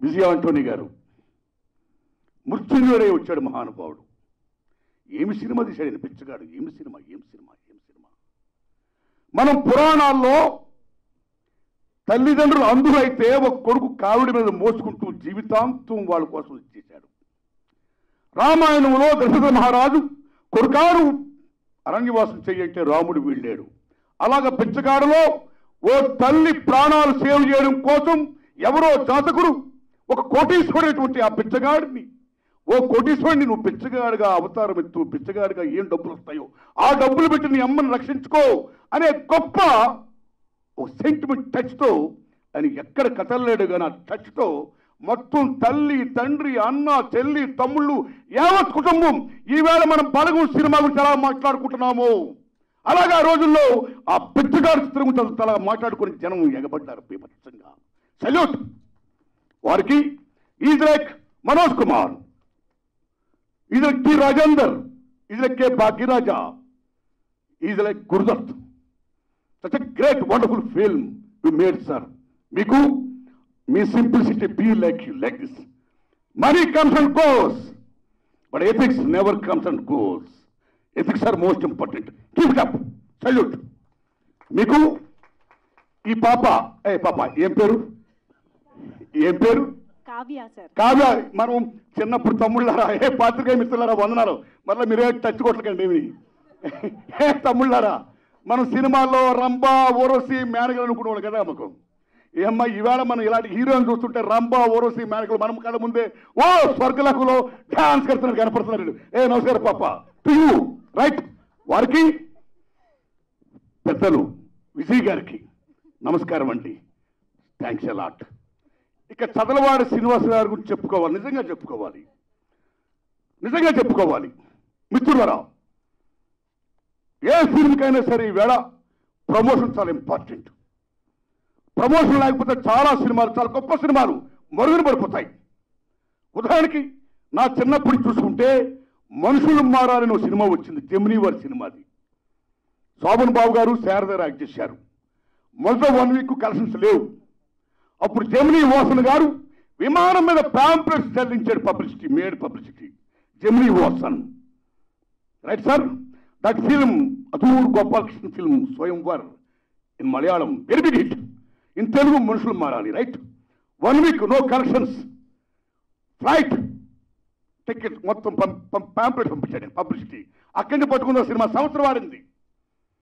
విజయ Antony గారు మృత్యుంజయుడై వచ్చాడు మహానుభావుడు. ఏమి సినిమా తీశాడు బిచ్చగాడు, ఏమి సినిమా. మనం పురాణాల్లో తల్లిదండ్రులు అందులైతే ఒక కొడుకు కావిడి మీద మోసుకుంటూ జీవితాంతం వాళ్ళ కోసం ఇచ్చేశాడు. రామాయణంలో దశరథ మహారాజు కొడుకారు అరణ్యవాసం చెయ్యంటే రాముడు వీళ్ళాడు. అలాగ బిచ్చగాడులో ఓ తల్లి ప్రాణాలు సేవ్ చేయడం కోసం ఎవరో జాతకుడు ఒక కోటీశ్వరుడైనటువంటి ఆ బిచ్చగాడిని, ఓ కోటీశ్వరుడిని నువ్వు బిచ్చగాడిగా అవతారం ఎత్తు, బిచ్చగాడిగా ఏం డబ్బులు వస్తాయో ఆ డబ్బులు పెట్టి నీ అమ్మని రక్షించుకో అనే గొప్ప ఓ సెంటిమెంట్ టచ్తో అని ఎక్కడ కథలేడు కానీ ఆ టచ్తో మొత్తం తల్లి తండ్రి అన్న చెల్లి తమ్ముళ్ళు యావత్ కుటుంబం ఈవేళ మనం బలగం సినిమా గురించి ఎలా మాట్లాడుకుంటున్నాము అలాగా ఆ రోజుల్లో ఆ బిచ్చగాడి చిత్రం గురించి అలా మాట్లాడుకుని జనం ఎగబడ్డారు బీభత్సంగా. సల్యూట్ వారికి. Is like Manoj Kumar, is like T Rajendar, is like K Bhagyaraja, is like Guru Dutt. Such a great wonderful film you made sir. మీకు మీ simplicity be like you like this. Money comes and goes but ethics never comes and goes. Ethics are most important. Keep it up. Salute. మీకు ఈ పాప ఏం పేరు Kavya sir. Kavya. మనం చిన్నప్పుడు తమ్ముళ్ళారా, పాత్రికేయ మిత్రులారా వందనాలు. మళ్ళీ మీరే టచ్ కొట్టకండి ఏమి. తమ్ముళ్ళారా, మనం సినిమాల్లో రంభా ఓరోసి మేనగలు అనుకునేవాళ్ళు కదా. మాకు ఏమ్మా ఈవేళ మనం ఇలాంటి హీరోయిన్ చూస్తుంటే రంభా ఓరోసి మేనగలు మనం కళ్ళ ముందే ఓ స్వర్గలకులో డాన్స్ కడుతున్నారు కనపడుతున్నారు. నమస్కార పాప టు యూ రైట్. వారికి పెద్దలు విజయ్ గారికి నమస్కారం అండి. Thanks a lot. ఇక చదలవాడి శ్రీనివాస గారి గురించి చెప్పుకోవాలి. నిజంగా చెప్పుకోవాలి మిత్రులరా. ఏ ఫిల్మ్కైనా సరే ఈవేళ ప్రమోషన్ చాలా ఇంపార్టెంట్. ప్రమోషన్ లేకపోతే చాలా సినిమాలు, చాలా గొప్ప సినిమాలు మరుగున పడిపోతాయి. ఉదాహరణకి నా చిన్నప్పుడు చూసుకుంటే మనుషులు మారాలని ఒక సినిమా వచ్చింది, జెమినీ వారి సినిమాది. శోభన్ బాబు గారు శారద యాక్ట్ చేశారు. మొదట 1 వీక్ కలెక్షన్స్ లేవు. అప్పుడు జెమినీ వాసన్ గారు విమానం మీద పాంప్లెట్స్ చెల్లించాడు. Made publicity Gemini Vasan. Right sir. That film Adoor Gopalakrishna film Swayamvar in Malayalam very big hit. In Telugu మనుషులు మారాలి. Right. 1 week no collections, flight ticket మొత్తం పాంప్లెట్ పంపించాడు పబ్లిసిటీ. అక్కడి నుంచి పట్టుకున్న సినిమా సంవత్సరం ఆడింది.